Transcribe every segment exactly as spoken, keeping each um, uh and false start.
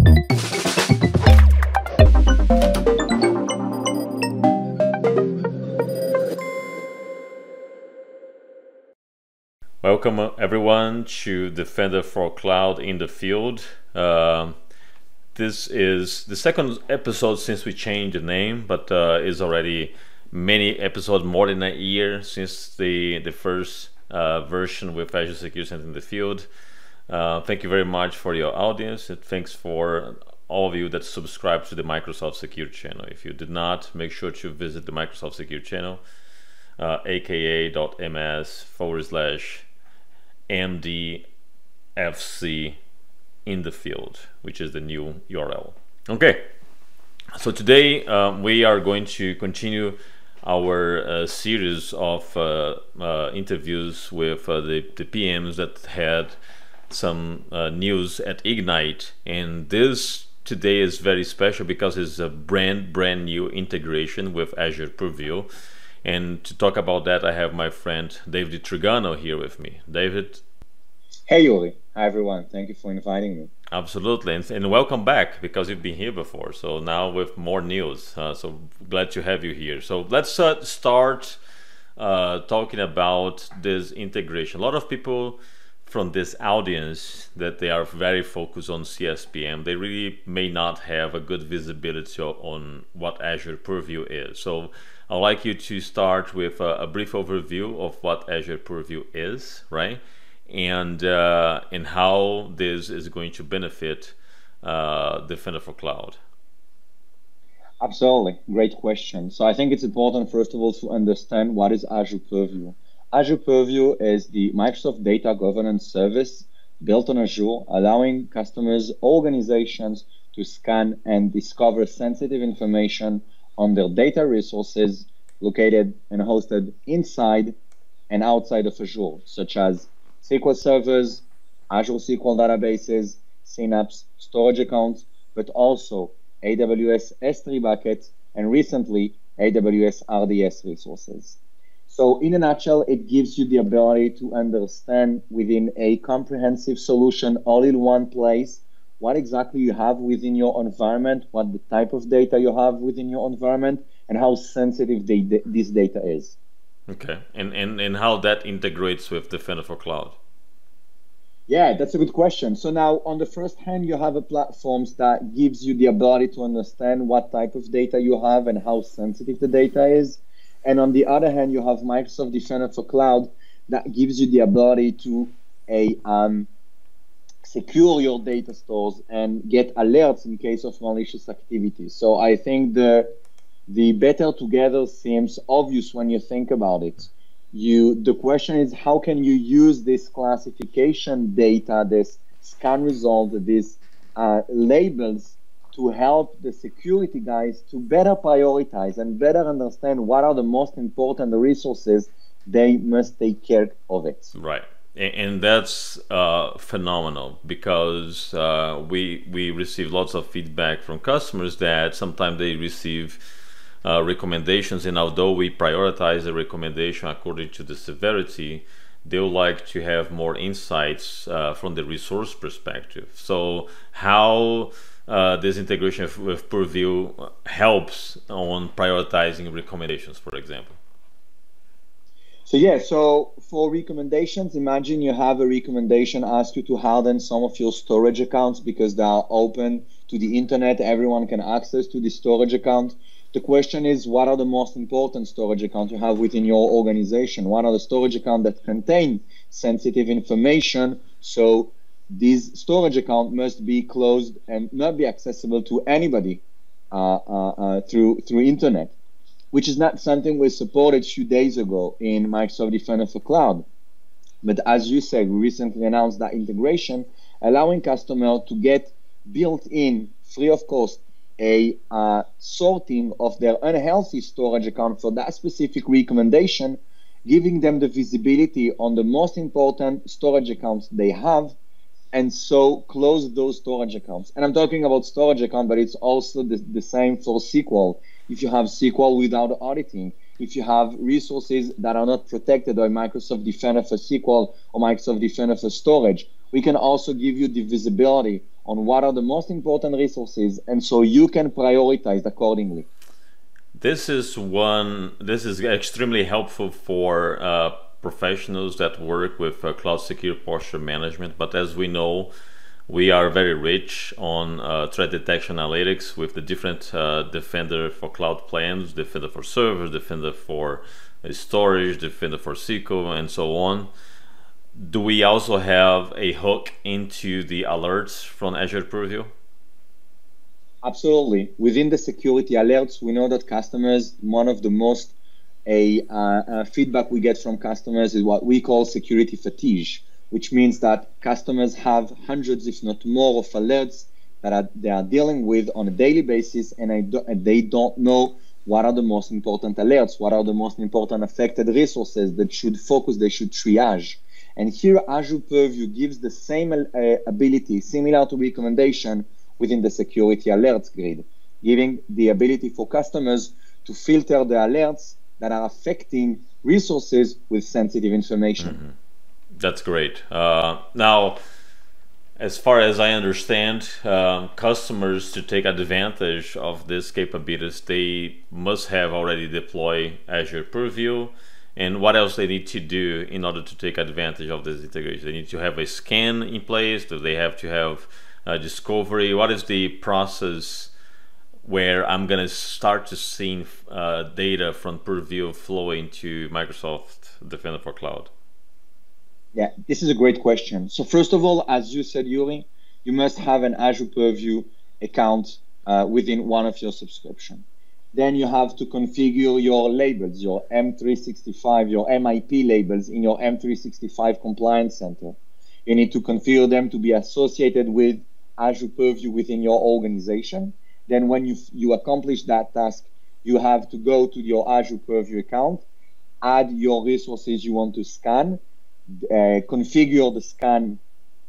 Welcome everyone to Defender for Cloud in the Field. Uh, this is the second episode since we changed the name, but uh, is already many episodes, more than a year since the, the first uh, version with Azure Security Center in the Field. Uh, thank you very much for your audience, and thanks for all of you that subscribe to the Microsoft Security channel. If you did not, make sure to visit the Microsoft Security channel, uh, aka.ms forward slash M D F C in the field, which is the new U R L. Okay, so today um, we are going to continue our uh, series of uh, uh, interviews with uh, the, the P Ms that had some uh, news at Ignite, and this today is very special because it's a brand brand new integration with Azure Purview. And to talk about that, I have my friend David Trigano here with me. David. Hey Yuri. Hi everyone. Thank you for inviting me. Absolutely, and, and welcome back, because you've been here before. So now with more news. Uh, so glad to have you here. So let's uh, start uh, talking about this integration. A lot of people from this audience that they are very focused on C S P M, they really may not have a good visibility on what Azure Purview is. So I'd like you to start with a, a brief overview of what Azure Purview is, right? And, uh, and how this is going to benefit uh, Defender for Cloud. Absolutely, great question. So I think it's important, first of all, to understand what is Azure Purview. Azure Purview is the Microsoft Data Governance Service built on Azure, allowing customers, organizations to scan and discover sensitive information on their data resources located and hosted inside and outside of Azure, such as S Q L servers, Azure S Q L databases, Synapse, storage accounts, but also A W S S three buckets, and recently A W S R D S resources. So in a nutshell, it gives you the ability to understand within a comprehensive solution all in one place what exactly you have within your environment, what the type of data you have within your environment, and how sensitive they, this data is. Okay, and, and, and how that integrates with Defender for Cloud? Yeah, that's a good question. So now on the first hand, you have a platform that gives you the ability to understand what type of data you have and how sensitive the data is. And on the other hand, you have Microsoft Defender for Cloud that gives you the ability to a, um, secure your data stores and get alerts in case of malicious activity. So I think the, the better together seems obvious when you think about it. You, the question is, how can you use this classification data, this scan result, these uh, labels to help the security guys to better prioritize and better understand what are the most important resources they must take care of it. Right. And that's uh, phenomenal, because uh, we, we receive lots of feedback from customers that sometimes they receive uh, recommendations, and although we prioritize the recommendation according to the severity, they would like to have more insights uh, from the resource perspective. So how Uh, this integration with Purview helps on prioritizing recommendations, for example? So yeah, so for recommendations, imagine you have a recommendation ask you to harden some of your storage accounts because they are open to the internet. Everyone can access to the storage account. The question is, what are the most important storage accounts you have within your organization? What are the storage accounts that contain sensitive information? So this storage account must be closed and not be accessible to anybody uh, uh, uh, through through internet, which is not something we supported a few days ago in Microsoft Defender for Cloud. But as you said, we recently announced that integration, allowing customers to get built-in, free of cost, a uh, sorting of their unhealthy storage account for that specific recommendation, giving them the visibility on the most important storage accounts they have, and so close those storage accounts. And I'm talking about storage account, but it's also the, the same for S Q L. If you have S Q L without auditing, if you have resources that are not protected by Microsoft Defender for S Q L or Microsoft Defender for storage, we can also give you the visibility on what are the most important resources, and so you can prioritize accordingly. This is one. This is extremely helpful for uh, professionals that work with uh, cloud secure posture management. But as we know, we are very rich on uh, threat detection analytics with the different uh, Defender for Cloud plans, Defender for servers, Defender for uh, storage, Defender for S Q L, and so on. Do we also have a hook into the alerts from Azure Purview? Absolutely. Within the security alerts, we know that customers, one of the most a, uh, uh, feedback we get from customers is what we call security fatigue, which means that customers have hundreds, if not more, of alerts that are, they are dealing with on a daily basis, and, I do, and they don't know what are the most important alerts, what are the most important affected resources that should focus, they should triage. And here Azure Purview gives the same uh, ability, similar to recommendation, within the security alerts grid, giving the ability for customers to filter the alerts that are affecting resources with sensitive information. Mm-hmm. That's great. Uh, now, as far as I understand, uh, customers to take advantage of this capabilities, they must have already deployed Azure Purview. And what else they need to do in order to take advantage of this integration? They need to have a scan in place. Do they have to have uh, discovery? What is the process where I'm going to start to see uh, data from Purview flow into Microsoft Defender for Cloud? Yeah, this is a great question. So first of all, as you said, Yuri, you must have an Azure Purview account uh, within one of your subscription. Then you have to configure your labels, your M three sixty-five, your M I P labels in your M three sixty-five Compliance Center. You need to configure them to be associated with Azure Purview within your organization. Then when you, you accomplish that task, you have to go to your Azure Purview account, add your resources you want to scan, uh, configure the scan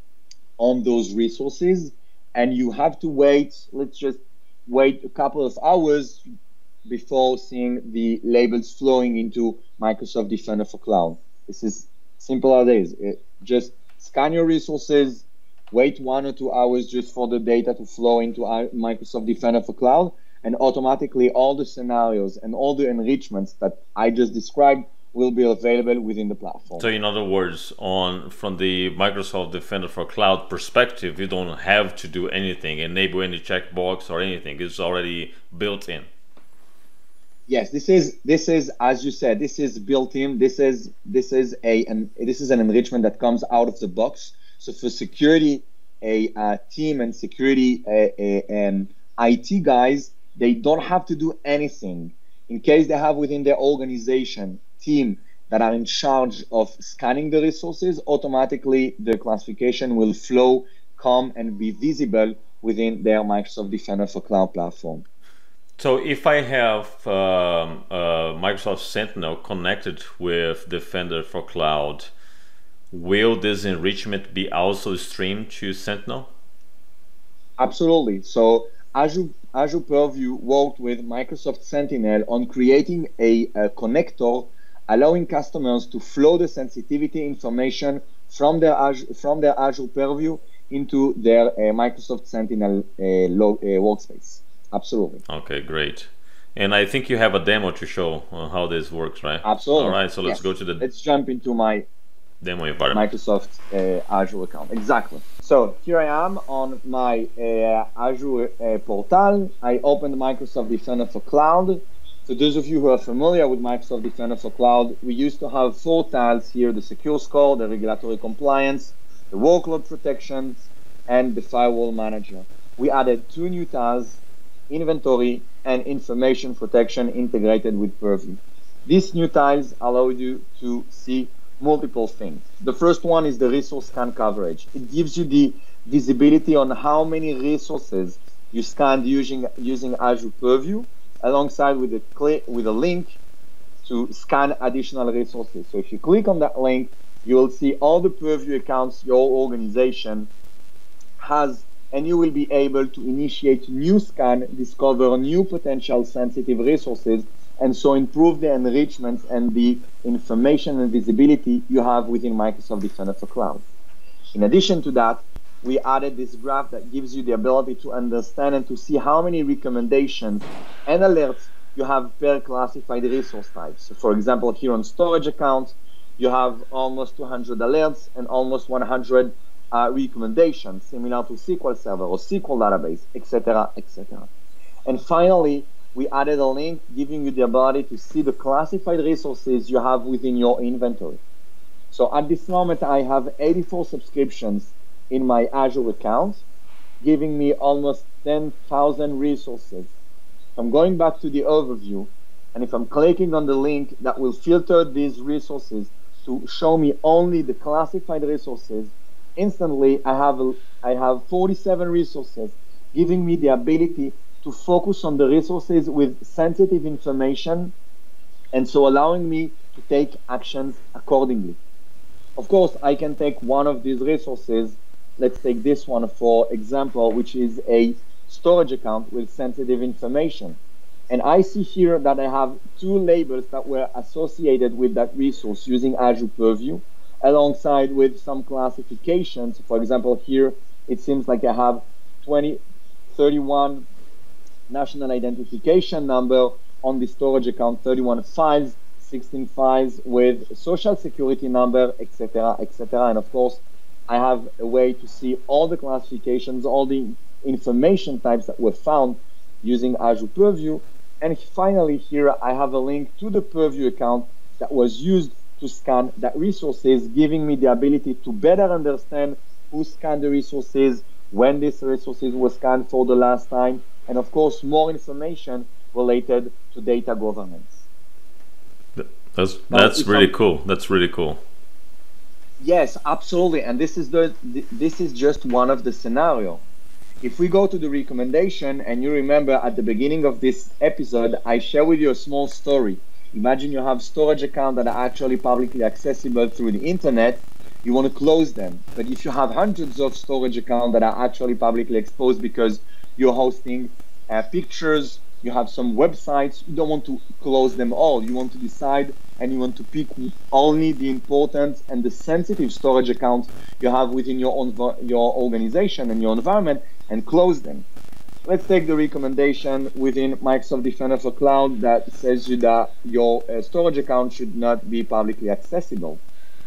on those resources, and you have to wait, let's just wait a couple of hours before seeing the labels flowing into Microsoft Defender for Cloud. This is simple as it is. It, just scan your resources, wait one or two hours just for the data to flow into Microsoft Defender for Cloud, and automatically all the scenarios and all the enrichments that I just described will be available within the platform. So in other words, on from the Microsoft Defender for Cloud perspective, you don't have to do anything, enable any checkbox or anything. It's already built in. Yes, this is this is as you said, this is built in. This is this is a an, this is an enrichment that comes out of the box. So for security, a uh, team and security uh, uh, um, I T guys, they don't have to do anything. In case they have within their organization team that are in charge of scanning the resources, automatically the classification will flow, come, and be visible within their Microsoft Defender for Cloud platform. So if I have um, uh, Microsoft Sentinel connected with Defender for Cloud, will this enrichment be also streamed to Sentinel? Absolutely. So Azure, Azure Purview worked with Microsoft Sentinel on creating a, a connector allowing customers to flow the sensitivity information from their Azure, from their Azure Purview into their uh, Microsoft Sentinel uh, log, uh, workspace. Absolutely. Okay, great. And I think you have a demo to show uh, how this works, right? Absolutely. All right, so let's yes. go to the let's jump into my demo environment. Microsoft uh, Azure account. Exactly. So here I am on my uh, Azure uh, portal. I opened Microsoft Defender for Cloud. So those of you who are familiar with Microsoft Defender for Cloud, we used to have four tiles here: the secure score, the regulatory compliance, the workload protections, and the firewall manager. We added two new tiles: inventory and information protection, integrated with Purview. These new tiles allow you to see multiple things. The first one is the resource scan coverage. It gives you the visibility on how many resources you scanned using using Azure Purview, alongside with a click with a link to scan additional resources. So if you click on that link, you will see all the Purview accounts your organization has, and you will be able to initiate new scan, discover new potential sensitive resources, and so improve the enrichment and the information and visibility you have within Microsoft Defender for Cloud. In addition to that, we added this graph that gives you the ability to understand and to see how many recommendations and alerts you have per classified resource type. So for example, here on storage accounts, you have almost two hundred alerts and almost one hundred uh, recommendations, similar to S Q L Server or S Q L database, et cetera, et cetera. And finally, we added a link giving you the ability to see the classified resources you have within your inventory. So at this moment, I have eighty-four subscriptions in my Azure account, giving me almost ten thousand resources. I'm going back to the overview, and if I'm clicking on the link that will filter these resources to show me only the classified resources, instantly I have, a, I have forty-seven resources, giving me the ability to focus on the resources with sensitive information, and so allowing me to take actions accordingly. Of course, I can take one of these resources. Let's take this one for example, which is a storage account with sensitive information. And I see here that I have two labels that were associated with that resource using Azure Purview, alongside with some classifications. For example, here, it seems like I have twenty, thirty-one national identification number on the storage account, thirty-one files, sixteen files with social security number, et cetera, et cetera. And of course, I have a way to see all the classifications, all the information types that were found using Azure Purview. And finally, here I have a link to the Purview account that was used to scan that resources, giving me the ability to better understand who scanned the resources, when these resources were scanned for the last time, and of course, more information related to data governance. That's, that's really cool. That's really cool. Yes, absolutely. And this is the this is just one of the scenario. If we go to the recommendation, and you remember at the beginning of this episode, I share with you a small story. Imagine you have storage accounts that are actually publicly accessible through the internet. You want to close them. But if you have hundreds of storage accounts that are actually publicly exposed because you're hosting uh, pictures, you have some websites, you don't want to close them all. You want to decide and you want to pick only the important and the sensitive storage accounts you have within your own your organization and your environment and close them. Let's take the recommendation within Microsoft Defender for Cloud that says you that your uh, storage account should not be publicly accessible.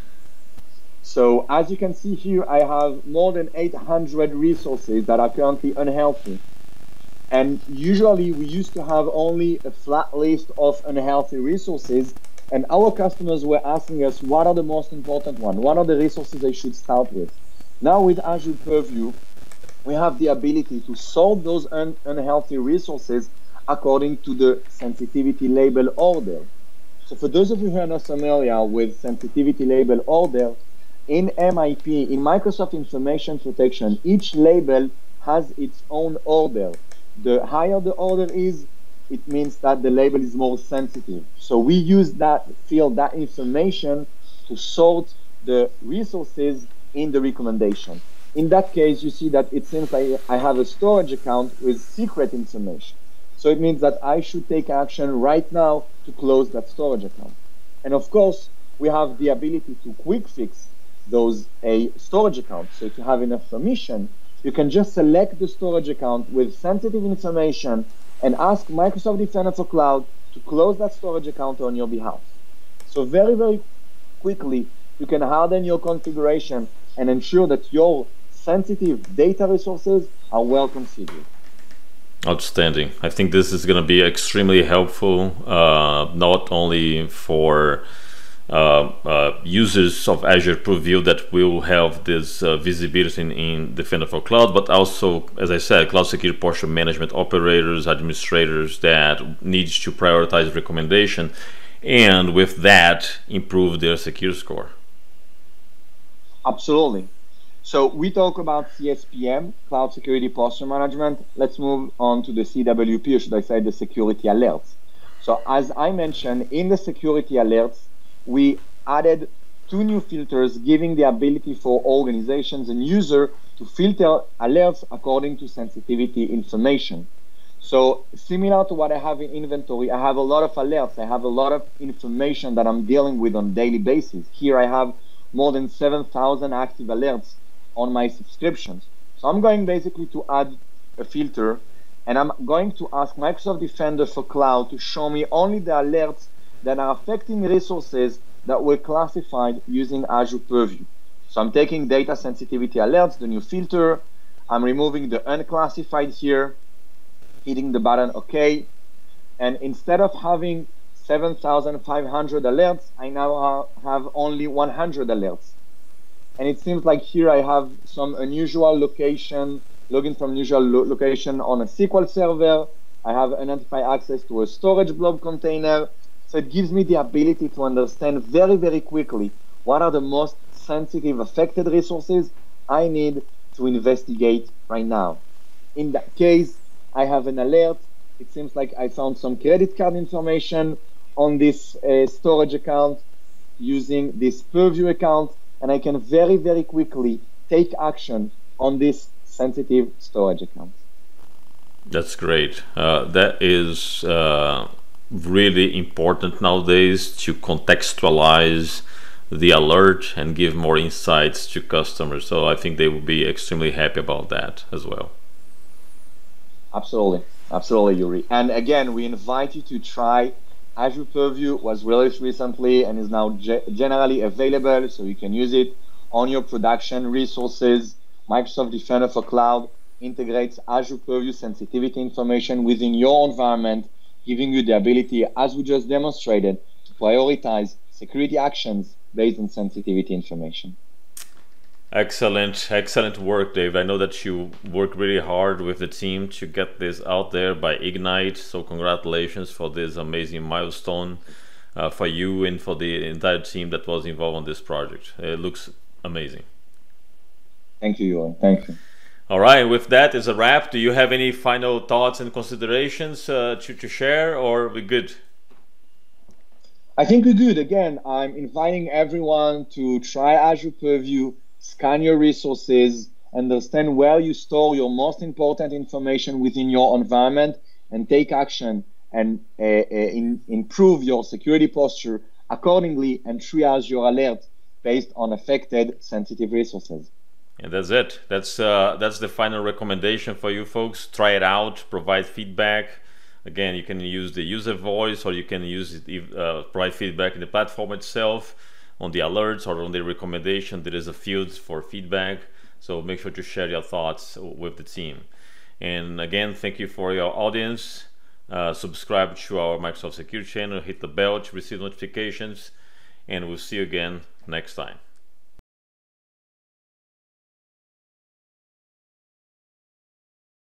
So as you can see here, I have more than eight hundred resources that are currently unhealthy. And usually we used to have only a flat list of unhealthy resources, and our customers were asking us what are the most important ones, what are the resources they should start with. Now with Azure Purview, we have the ability to sort those un unhealthy resources according to the sensitivity label order. So for those of you who are not familiar with sensitivity label order, in M I P, in Microsoft Information Protection, each label has its own order. The higher the order is, it means that the label is more sensitive. So we use that field, that information, to sort the resources in the recommendation. In that case, you see that it seems like I have a storage account with secret information. So it means that I should take action right now to close that storage account. And of course, we have the ability to quick fix those a storage accounts. So if you have enough permission, you can just select the storage account with sensitive information and ask Microsoft Defender for Cloud to close that storage account on your behalf. So very, very quickly, you can harden your configuration and ensure that your sensitive data resources are well configured. Outstanding. I think this is going to be extremely helpful, uh, not only for Uh, uh, users of Azure Purview that will have this uh, visibility in, in Defender for Cloud, but also, as I said, cloud security posture management operators, administrators that needs to prioritize recommendation, and with that improve their security score. Absolutely. So we talk about C S P M, Cloud Security Posture Management. Let's move on to the C W P, or should I say the security alerts. So as I mentioned, in the security alerts, we added two new filters giving the ability for organizations and users to filter alerts according to sensitivity information. So similar to what I have in inventory, I have a lot of alerts. I have a lot of information that I'm dealing with on a daily basis. Here I have more than seven thousand active alerts on my subscriptions. So I'm going basically to add a filter, and I'm going to ask Microsoft Defender for Cloud to show me only the alerts that are affecting resources that were classified using Azure Purview. So I'm taking data sensitivity alerts, the new filter. I'm removing the unclassified here, hitting the button OK. And instead of having seven thousand five hundred alerts, I now have only one hundred alerts. And it seems like here I have some unusual location, login from unusual lo location on a S Q L server. I have unidentified access to a storage blob container. So it gives me the ability to understand very, very quickly what are the most sensitive affected resources I need to investigate right now. In that case, I have an alert. It seems like I found some credit card information on this uh, storage account using this Purview account, and I can very, very quickly take action on this sensitive storage account. That's great. Uh, that is uh, really important nowadays to contextualize the alert and give more insights to customers. So I think they will be extremely happy about that as well. Absolutely. Absolutely, Yuri. And again, we invite you to try. Azure Purview was released recently and is now ge generally available, so you can use it on your production resources. Microsoft Defender for Cloud integrates Azure Purview sensitivity information within your environment, giving you the ability, as we just demonstrated, to prioritize security actions based on sensitivity information. Excellent, excellent work, Dave. I know that you work really hard with the team to get this out there by Ignite. So congratulations for this amazing milestone uh, for you and for the entire team that was involved on this project. It looks amazing. Thank you, Yuri. Thank you. All right, with that is a wrap. Do you have any final thoughts and considerations uh, to, to share, or are we good? I think we're good. Again, I'm inviting everyone to try Azure Purview, scan your resources, understand where you store your most important information within your environment, and take action and uh, uh, in, improve your security posture accordingly, and triage your alerts based on affected sensitive resources. And that's it. That's uh, that's the final recommendation for you folks. Try it out, provide feedback. Again, you can use the user voice, or you can use it, uh, provide feedback in the platform itself, on the alerts or on the recommendation. There is a field for feedback, so make sure to share your thoughts with the team. And again, thank you for your audience. Uh, subscribe to our Microsoft Security channel, hit the bell to receive notifications, and we'll see you again next time.